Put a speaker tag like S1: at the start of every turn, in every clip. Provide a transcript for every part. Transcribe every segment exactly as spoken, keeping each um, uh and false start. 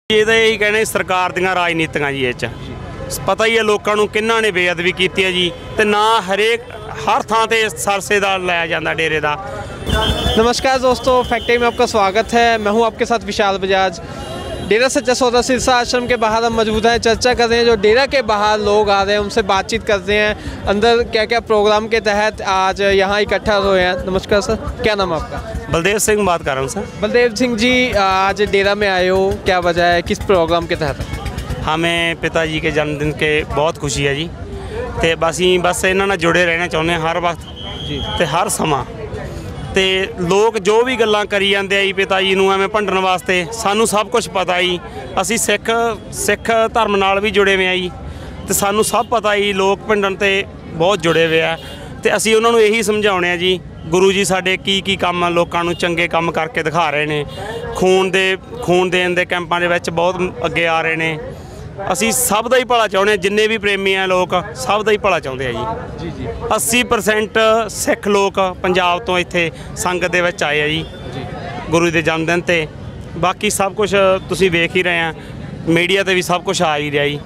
S1: ਇਹ ਤਾਂ ਇਹੀ कहने सरकार ਦੀਆਂ ਰਾਜਨੀਤੀਆਂ ਜੀ ਇਹ 'ਚ पता ही है लोगों को किन्ना ने बेअदबी की है जी तो ना हरेक हर थां ते सरसे दा लाया जाता डेरे दा।
S2: नमस्कार दोस्तों, फैक्ट टाइम में आपका स्वागत है। मैं हूं आपके साथ विशाल बजाज। डेरा सच्चा सौदा सिरसा आश्रम के बाहर हम मौजूद हैं, चर्चा कर रहे हैं। जो डेरा के बाहर लोग आ रहे हैं उनसे बातचीत करते हैं, अंदर क्या क्या प्रोग्राम के तहत आज यहाँ इकट्ठा हुए हैं। नमस्कार सर, क्या नाम है आपका?
S1: बलदेव सिंह बात कर रहा हूँ सर।
S2: बलदेव सिंह जी, आज डेरा में आए हो, क्या वजह है, किस प्रोग्राम के तहत?
S1: हमें पिताजी के जन्मदिन के बहुत खुशी है जी, तो बस ही बस इन्होंने जुड़े रहना चाहते हैं हर वक्त जी, तो हर समा ते लोग जो भी गल्लां करी जाते जी पिता जी नूं एवें भंडण वास्ते, सानू सब कुछ पता जी। असी सिख सिख धर्म नाल भी जुड़े हुए जी, तो सानू सब पता जी लोग भंडण ते बहुत जुड़े हुए हैं। तो असी उन्हां नूं यही समझाउणे जी, गुरु जी साडे की की काम लोकां नूं चंगे काम करके दिखा रहे हैं। खून दे खून देण दे कैंपां दे विच बहुत अगे आ रहे हैं। असी सब का ही भला चाहते हैं, जिन्ने भी प्रेमी हैं लोग सब का ही भला चाहते हैं जी। जी जी अस्सी परसेंट सिख लोग पंजाब तो इत्थे संगत दे विच आए हैं जी गुरु के जन्मदिन ते। बाकी सब कुछ तुसीं वेख ही रहे हैं, मीडिया ते भी सब कुछ आ ही रहा जी।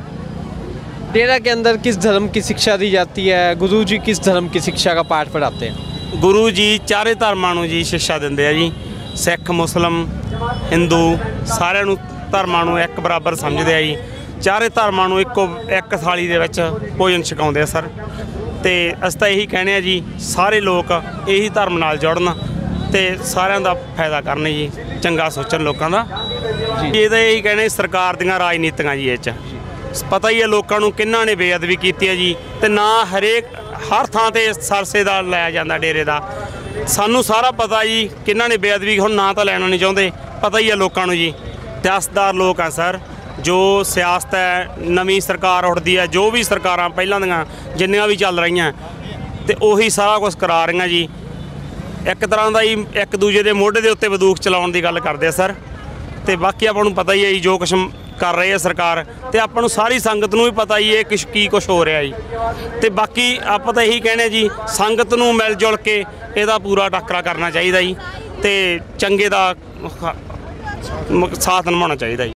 S2: डेरा के अंदर किस धर्म की शिक्षा दी जाती है? गुरु जी किस धर्म की शिक्षा का पाठ पढ़ाते हैं?
S1: गुरु जी चारे धर्मां नूं जी शिक्षा दिंदे आ जी। सिख मुस्लिम हिंदू सारिਆਂ ਨੂੰ ਧਰਮਾਂ ਨੂੰ एक बराबर समझते हैं जी। चारे धर्मां नूं इक्को एक थाली दे विच भोजन छकाउंदे आ सर। ते असीं तां यही कहने आ जी, सारे लोग यही धर्म नाल जुड़न ते सारिਆਂ दा फायदा करन जी, चंगा सोचन लोकां दा जी। ये तां यही कहने सरकार दीआं राजनीतियां जी इह 'च पता ही है लोगों को किन्ना ने बेअदबी की है जी, तो ना हरेक हर थां ते सरसे दा लाया जाता डेरे दा। सानू सारा पता जी किन्ना ने बेअदबी, हुण ना तो लैना नहीं चाहते, पता ही है लोगों को जी। सियासतदार लोग हैं सर, जो सियासत है नवी सरकार उठती है, जो भी सरकारां पहलां दियां जिन्नियां भी चल रही हैं, तो उही सारा कुछ करा रही जी। एक तरह का ही एक दूजे के मोढे के उत्ते बंदूक चलाउण दी गल करदे आ सर। तो बाकी आपां नूं पता ही है जी जो कुछ कर रही है सरकार, तो आपां नूं सारी संगत नूं भी पता ही है किश की कुछ हो रहा जी। तो बाकी आपां तां यही कहने जी, संगत नूं मिल जुल के इहदा पूरा टक्करा करना चाहिए जी, तो चंगे दा साथ निभाना चाहिए जी।